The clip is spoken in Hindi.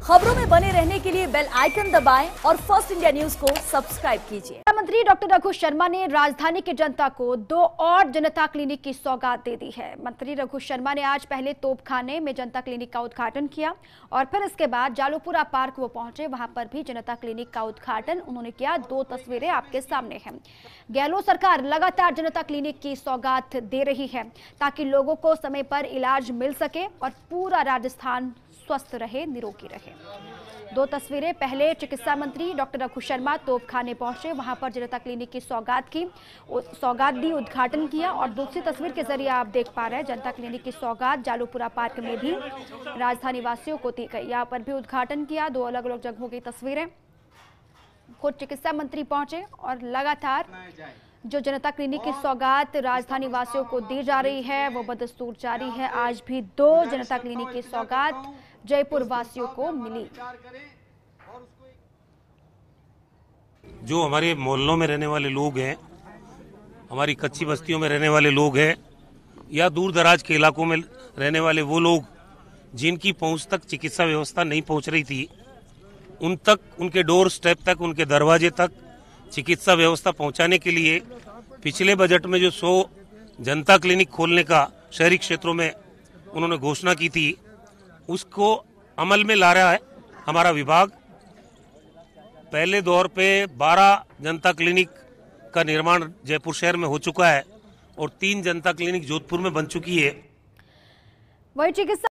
खबरों में बने रहने के लिए बेल आइकन दबाएं और फर्स्ट इंडिया न्यूज को सब्सक्राइब कीजिए। मंत्री डॉक्टर रघु शर्मा ने राजधानी की जनता को 2 और जनता क्लिनिक की सौगात दे दी है। मंत्री रघु शर्मा ने आज पहले तोपखाने में जनता क्लिनिक का उद्घाटन किया और फिर इसके बाद जालूपुरा पार्क वो पहुंचे, वहां पर भी जनता क्लिनिक का उद्घाटन उन्होंने किया। 2 तस्वीरें आपके सामने हैं। गहलोत सरकार लगातार जनता क्लिनिक की सौगात दे रही है ताकि लोगों को समय पर इलाज मिल सके और पूरा राजस्थान स्वस्थ रहे, निरोगी रहे। 2 तस्वीरें, पहले चिकित्सा मंत्री डॉक्टर रघु शर्मा तोपखाने पहुंचे, वहां पर जनता क्लिनिक की सौगात दी, उद्घाटन किया। और दूसरी तस्वीर के जरिए आप देख पा रहे हैं जनता क्लिनिक की सौगात जालूपुरा पार्क में भी राजधानी वासियों को दी गई। यहाँ पर भी उद्घाटन किया। 2 अलग अलग जगहों की तस्वीरें। खुद चिकित्सा मंत्री पहुंचे और लगातार जो जनता क्लिनिक की सौगात राजधानी वासियों को दी जा रही है वो बदस्तूर जारी है। आज भी 2 जनता क्लिनिक की सौगात जयपुर वासियों को मिली। जो हमारे मोहल्लों में रहने वाले लोग हैं, हमारी कच्ची बस्तियों में रहने वाले लोग हैं या दूर दराज के इलाकों में रहने वाले वो लोग जिनकी पहुंच तक चिकित्सा व्यवस्था नहीं पहुंच रही थी, उन तक, उनके डोर स्टेप तक, उनके दरवाजे तक चिकित्सा व्यवस्था पहुंचाने के लिए पिछले बजट में जो 100 जनता क्लिनिक खोलने का शहरी क्षेत्रों में उन्होंने घोषणा की थी, उसको अमल में ला रहा है हमारा विभाग। पहले दौर पे 12 जनता क्लिनिक का निर्माण जयपुर शहर में हो चुका है और 3 जनता क्लिनिक जोधपुर में बन चुकी है। वही चिकित्सा